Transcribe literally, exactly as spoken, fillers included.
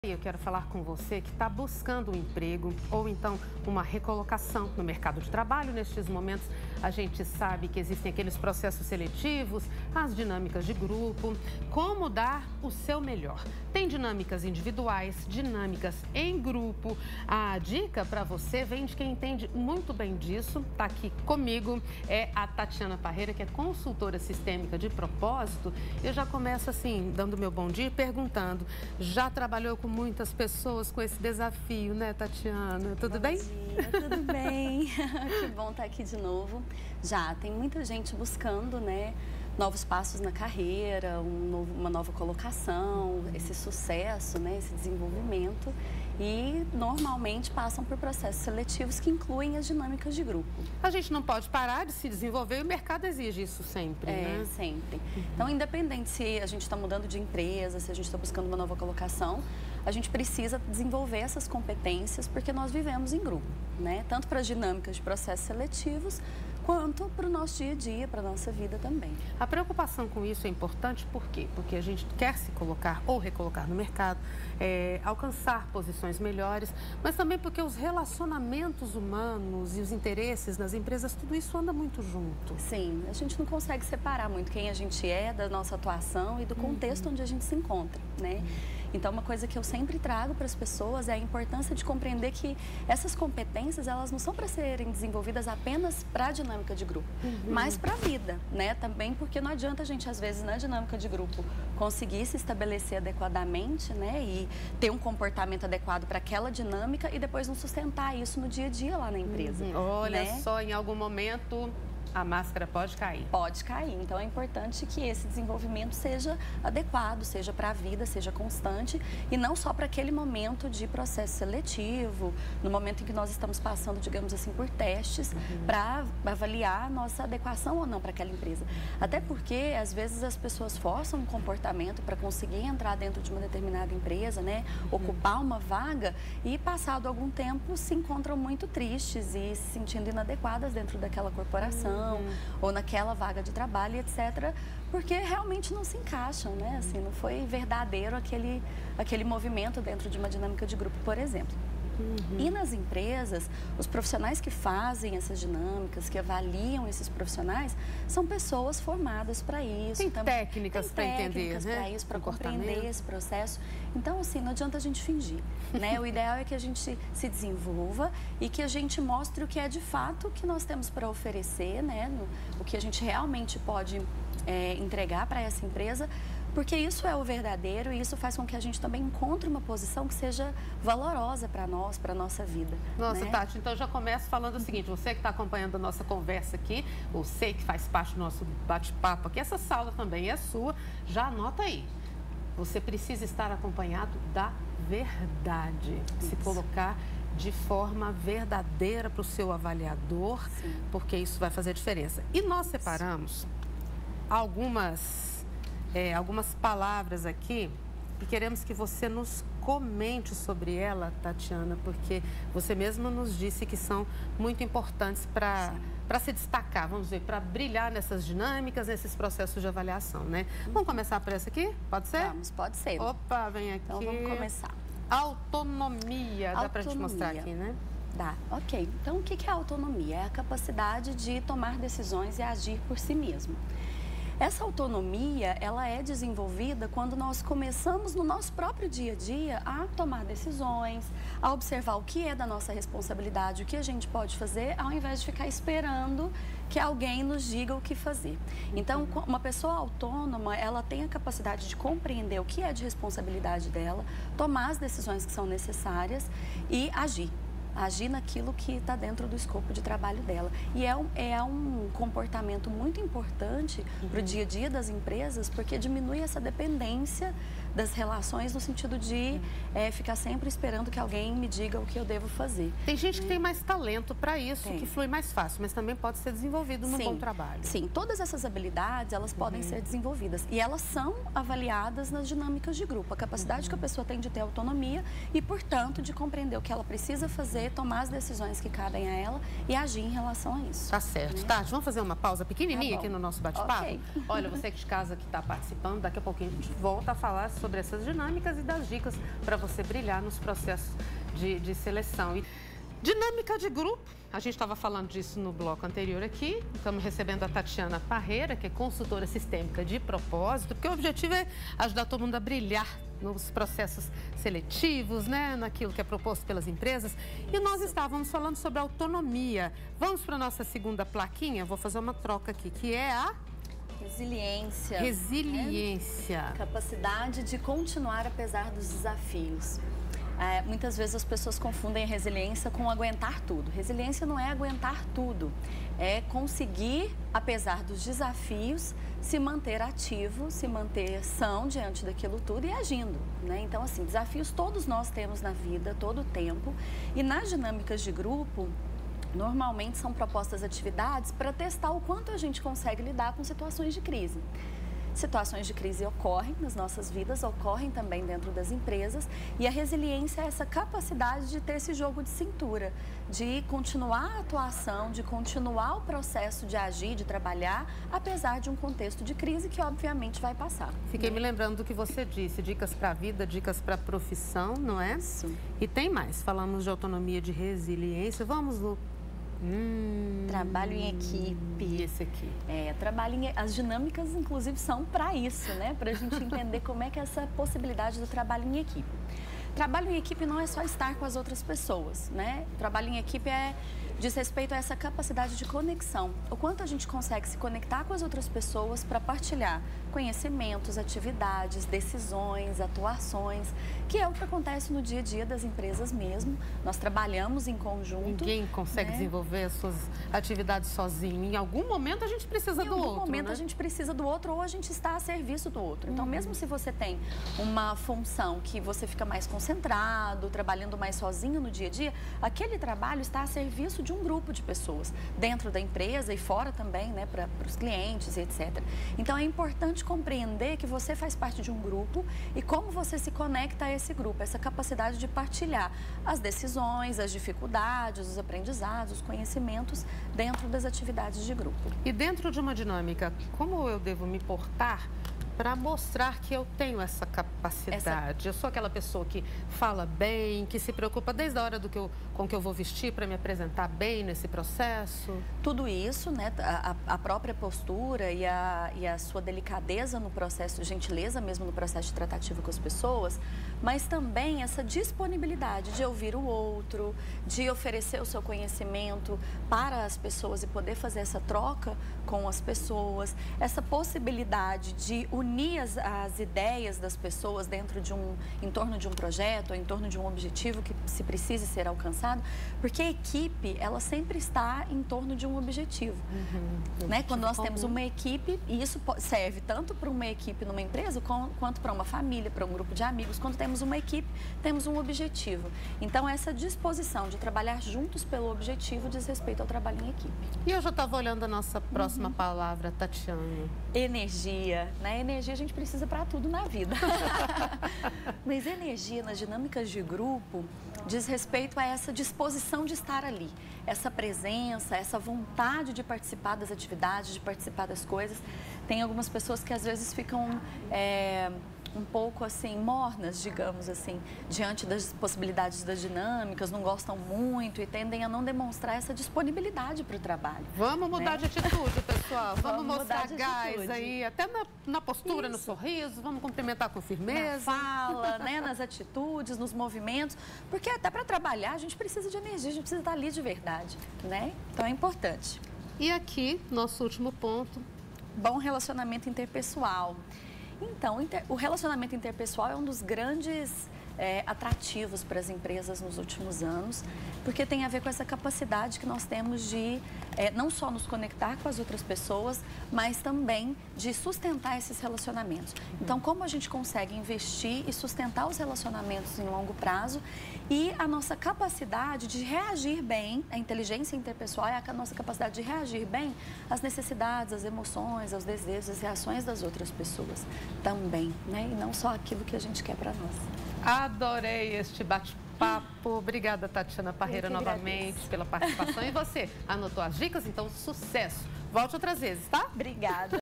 Eu quero falar com você que está buscando um emprego ou então uma recolocação no mercado de trabalho. Nestes momentos, a gente sabe que existem aqueles processos seletivos, as dinâmicas de grupo, como dar o seu melhor. Tem dinâmicas individuais, dinâmicas em grupo. A dica para você vem de quem entende muito bem disso. Está aqui comigo, é a Tatiana Parreira, que é consultora sistêmica de propósito. Eu já começo assim, dando meu bom dia, perguntando, já trabalhou com muitas pessoas com esse desafio, né, Tatiana? Tudo bom bem? Dia, tudo bem. Que bom estar aqui de novo. Já tem muita gente buscando, né, novos passos na carreira, um novo, uma nova colocação, esse sucesso, né, esse desenvolvimento. E normalmente passam por processos seletivos que incluem as dinâmicas de grupo. A gente não pode parar de se desenvolver e o mercado exige isso sempre, é, né? Sempre. Uhum. Então, independente se a gente está mudando de empresa, se a gente está buscando uma nova colocação, a gente precisa desenvolver essas competências porque nós vivemos em grupo, né? Tanto para as dinâmicas de processos seletivos, quanto para o nosso dia a dia, para a nossa vida também. A preocupação com isso é importante por quê? Porque a gente quer se colocar ou recolocar no mercado, é, alcançar posições melhores, mas também porque os relacionamentos humanos e os interesses nas empresas, tudo isso anda muito junto. Sim, a gente não consegue separar muito quem a gente é da nossa atuação e do contexto uhum. onde a gente se encontra, né? Uhum. Então, uma coisa que eu sempre trago para as pessoas é a importância de compreender que essas competências, elas não são para serem desenvolvidas apenas para a dinâmica de grupo, uhum. mas para a vida, né? Também porque não adianta a gente, às vezes, na dinâmica de grupo, conseguir se estabelecer adequadamente, né? E ter um comportamento adequado para aquela dinâmica e depois não sustentar isso no dia a dia lá na empresa. Uhum. Olha né? só, em algum momento a máscara pode cair. Pode cair. Então, é importante que esse desenvolvimento seja adequado, seja para a vida, seja constante e não só para aquele momento de processo seletivo, no momento em que nós estamos passando, digamos assim, por testes uhum. para avaliar a nossa adequação ou não para aquela empresa. Até porque, às vezes, as pessoas forçam um comportamento para conseguir entrar dentro de uma determinada empresa, né? Uhum. Ocupar uma vaga e, passado algum tempo, se encontram muito tristes e se sentindo inadequadas dentro daquela corporação. Uhum. ou naquela vaga de trabalho, etcétera, porque realmente não se encaixam, né? Assim, não foi verdadeiro aquele, aquele movimento dentro de uma dinâmica de grupo, por exemplo. Uhum. E nas empresas, os profissionais que fazem essas dinâmicas, que avaliam esses profissionais, são pessoas formadas para isso. Tem técnicas para entender, técnicas né? para isso, para compreender esse processo. Então, assim, não adianta a gente fingir, né? O ideal é que a gente se desenvolva e que a gente mostre o que é de fato que nós temos para oferecer, né? No, o que a gente realmente pode é, entregar para essa empresa, porque isso é o verdadeiro e isso faz com que a gente também encontre uma posição que seja valorosa para nós, para a nossa vida. Nossa, né? Tati, então eu já começo falando o seguinte, você que está acompanhando a nossa conversa aqui, você que faz parte do nosso bate-papo aqui, essa sala também é sua, já anota aí. Você precisa estar acompanhado da verdade, isso. Se colocar de forma verdadeira para o seu avaliador, Sim. porque isso vai fazer diferença. E nós separamos algumas... É, algumas palavras aqui e queremos que você nos comente sobre ela, Tatiana, porque você mesma nos disse que são muito importantes para para se destacar, vamos ver, para brilhar nessas dinâmicas, nesses processos de avaliação, né? Uhum. Vamos começar por essa aqui? Pode ser? Vamos, pode ser. Opa, vem aqui. Então, vamos começar. Autonomia, dá para a gente mostrar aqui, né? Dá, ok. Então, o que é a autonomia? É a capacidade de tomar decisões e agir por si mesmo. Essa autonomia, ela é desenvolvida quando nós começamos no nosso próprio dia a dia a tomar decisões, a observar o que é da nossa responsabilidade, o que a gente pode fazer, ao invés de ficar esperando que alguém nos diga o que fazer. Então, uma pessoa autônoma, ela tem a capacidade de compreender o que é de responsabilidade dela, tomar as decisões que são necessárias e agir. agir naquilo que está dentro do escopo de trabalho dela. E é um, é um comportamento muito importante uhum. para o dia a dia das empresas, porque diminui essa dependência das relações no sentido de uhum. é, ficar sempre esperando que alguém me diga o que eu devo fazer. Tem gente né? que tem mais talento para isso, tem. que flui mais fácil, mas também pode ser desenvolvido no sim, bom trabalho. Sim, todas essas habilidades, elas uhum. podem ser desenvolvidas. E elas são avaliadas nas dinâmicas de grupo. A capacidade uhum. que a pessoa tem de ter autonomia e, portanto, de compreender o que ela precisa fazer, tomar as decisões que cabem a ela e agir em relação a isso. Tá certo. Né? Tati, vamos fazer uma pausa pequenininha tá aqui no nosso bate-papo? Okay. Olha, você que de casa que está participando, daqui a pouquinho a gente volta a falar sobre essas dinâmicas e das dicas para você brilhar nos processos de, de seleção. E dinâmica de grupo, a gente estava falando disso no bloco anterior aqui. Estamos recebendo a Tatiana Parreira, que é consultora sistêmica de propósito, porque o objetivo é ajudar todo mundo a brilhar nos processos seletivos, né, naquilo que é proposto pelas empresas. E nós estávamos falando sobre autonomia. Vamos para a nossa segunda plaquinha? Vou fazer uma troca aqui, que é a... Resiliência. Resiliência. Né? Capacidade de continuar apesar dos desafios. É, muitas vezes as pessoas confundem a resiliência com aguentar tudo. Resiliência não é aguentar tudo, é conseguir, apesar dos desafios, se manter ativo, se manter são diante daquilo tudo e agindo, né? Então, assim, desafios todos nós temos na vida, todo o tempo. E nas dinâmicas de grupo, normalmente são propostas atividades para testar o quanto a gente consegue lidar com situações de crise. Situações de crise ocorrem nas nossas vidas, ocorrem também dentro das empresas, e a resiliência é essa capacidade de ter esse jogo de cintura, de continuar a atuação, de continuar o processo de agir, de trabalhar, apesar de um contexto de crise que obviamente vai passar. Fiquei me lembrando do que você disse, dicas para a vida, dicas para a profissão, não é? Isso. E tem mais, falamos de autonomia, de resiliência, vamos, Lu. Hum, trabalho em equipe. E esse aqui? É, trabalho em, as dinâmicas, inclusive, são para isso, né? Para a gente entender como é que é essa possibilidade do trabalho em equipe. Trabalho em equipe não é só estar com as outras pessoas, né? Trabalho em equipe é, diz respeito a essa capacidade de conexão. O quanto a gente consegue se conectar com as outras pessoas para partilhar conhecimentos, atividades, decisões, atuações, que é o que acontece no dia a dia das empresas mesmo. Nós trabalhamos em conjunto. Ninguém consegue né? desenvolver as suas atividades sozinho. Em algum momento a gente precisa em do outro, Em algum momento né? a gente precisa do outro ou a gente está a serviço do outro. Então, uhum. mesmo se você tem uma função que você fica mais concentrado, trabalhando mais sozinho no dia a dia, aquele trabalho está a serviço de um grupo de pessoas, dentro da empresa e fora também, né, para os clientes, etcétera. Então, é importante compreender que você faz parte de um grupo e como você se conecta a esse grupo, essa capacidade de partilhar as decisões, as dificuldades, os aprendizados, os conhecimentos dentro das atividades de grupo. E dentro de uma dinâmica, como eu devo me portar para mostrar que eu tenho essa capacidade? Essa... Eu sou aquela pessoa que fala bem, que se preocupa desde a hora do que eu, com que eu vou vestir para me apresentar bem nesse processo? Tudo isso, né? A, a própria postura e a, e a sua delicadeza no processo, gentileza mesmo no processo de tratativa com as pessoas, mas também essa disponibilidade de ouvir o outro, de oferecer o seu conhecimento para as pessoas e poder fazer essa troca com as pessoas, essa possibilidade de unir as, as ideias das pessoas dentro de um, em torno de um projeto, ou em torno de um objetivo que se precise ser alcançado, porque a equipe, ela sempre está em torno de um objetivo. Uhum. Né? Quando nós temos uma equipe, e isso serve tanto para uma equipe numa empresa, quanto para uma família, para um grupo de amigos. Quando temos uma equipe, temos um objetivo. Então, essa disposição de trabalhar juntos pelo objetivo diz respeito ao trabalho em equipe. E eu já estava olhando a nossa próxima uhum. palavra, Tatiana. Energia, né? Energia a gente precisa para tudo na vida. Mas energia nas dinâmicas de grupo diz respeito a essa disposição de estar ali, essa presença, essa vontade de participar das atividades, de participar das coisas. Tem algumas pessoas que às vezes ficam é, um pouco assim, mornas, digamos assim, diante das possibilidades das dinâmicas, não gostam muito e tendem a não demonstrar essa disponibilidade para o trabalho. Vamos mudar né? de atitude, pessoal. Vamos, vamos mostrar gás atitude. aí, até na, na postura, Isso. no sorriso, vamos cumprimentar com firmeza. Na fala, né? Nas atitudes, nos movimentos, porque até para trabalhar a gente precisa de energia, a gente precisa estar ali de verdade, né? Então é importante. E aqui, nosso último ponto. Bom relacionamento interpessoal. Então, o relacionamento interpessoal é um dos grandes é, atrativos para as empresas nos últimos anos, porque tem a ver com essa capacidade que nós temos de é, não só nos conectar com as outras pessoas, mas também de sustentar esses relacionamentos. Então, como a gente consegue investir e sustentar os relacionamentos em longo prazo e a nossa capacidade de reagir bem, a inteligência interpessoal é a nossa capacidade de reagir bem às necessidades, às emoções, aos desejos, às reações das outras pessoas também, né? E não só aquilo que a gente quer para nós. Adorei este bate-papo. Obrigada, Tatiana Parreira, novamente, pela participação. E você, anotou as dicas? Então, sucesso. Volte outras vezes, tá? Obrigada.